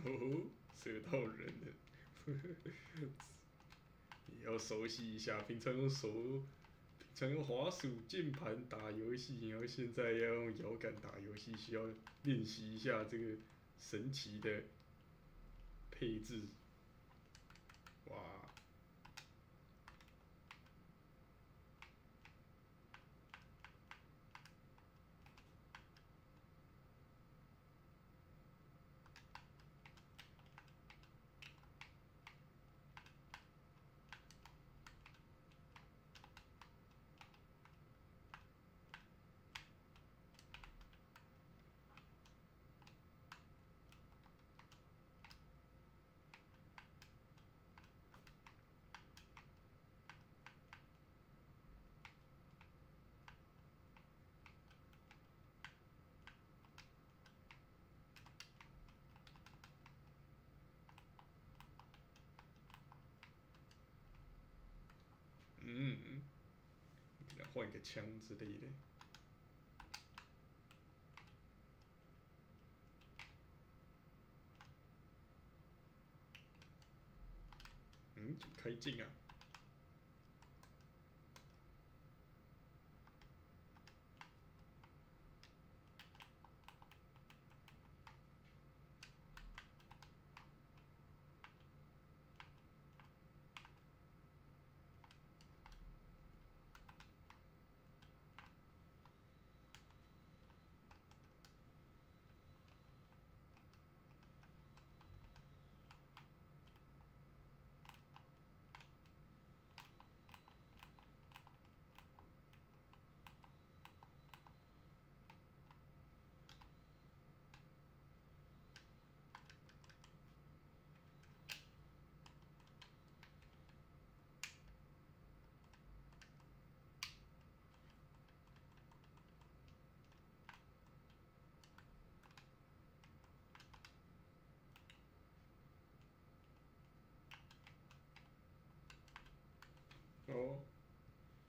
哦，射到人了。也要熟悉一下，平常用滑鼠、键盘打游戏，然后现在要用摇杆打游戏，需要练习一下这个神奇的配置。哇，嗯，给他换个枪之类的。嗯，开镜啊！